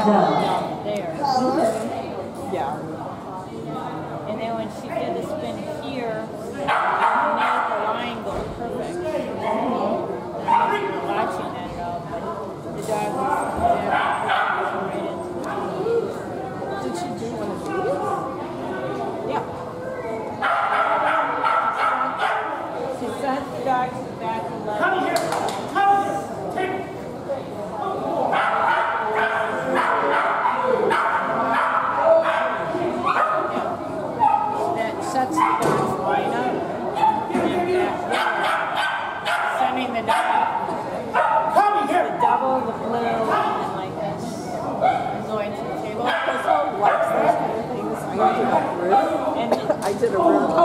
down there. Yeah. And then when she did the spin here, it made the line go perfect. And I don't know if you were watching that at all, but the dog was right into it. Did she do one of these? Yeah. She sent the dog to the back of the leg. Come here! Come here! Take it! That sets the dog's line up. And sending the dog Come here! the double, the blue, and then like this. Going to the table. Crystal likes those kind of things. I did a room. And I did a room